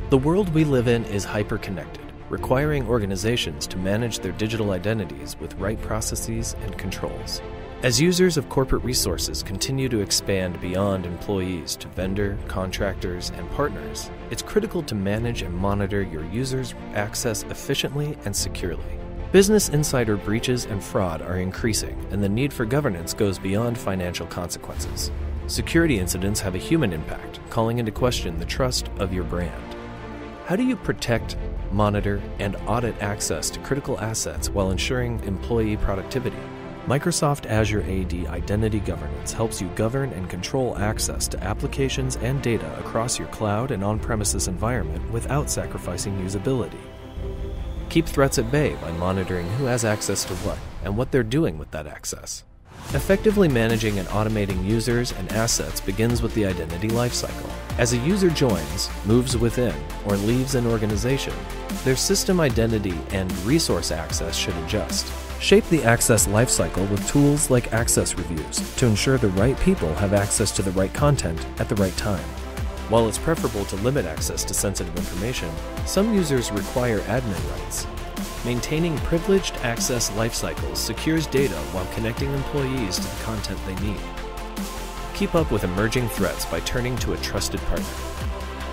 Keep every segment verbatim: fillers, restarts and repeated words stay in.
The world we live in is hyper-connected, requiring organizations to manage their digital identities with right processes and controls. As users of corporate resources continue to expand beyond employees to vendor, contractors, and partners, it's critical to manage and monitor your users' access efficiently and securely. Business insider breaches and fraud are increasing, and the need for governance goes beyond financial consequences. Security incidents have a human impact, calling into question the trust of your brand. How do you protect, monitor, and audit access to critical assets while ensuring employee productivity? Microsoft Azure A D Identity Governance helps you govern and control access to applications and data across your cloud and on-premises environment without sacrificing usability. Keep threats at bay by monitoring who has access to what and what they're doing with that access. Effectively managing and automating users and assets begins with the identity lifecycle. As a user joins, moves within, or leaves an organization, their system identity and resource access should adjust. Shape the access lifecycle with tools like access reviews to ensure the right people have access to the right content at the right time. While it's preferable to limit access to sensitive information, some users require admin rights. Maintaining privileged access lifecycles secures data while connecting employees to the content they need. Keep up with emerging threats by turning to a trusted partner.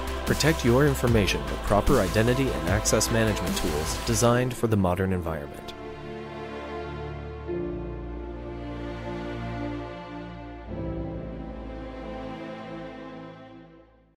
Protect your information with proper identity and access management tools designed for the modern environment.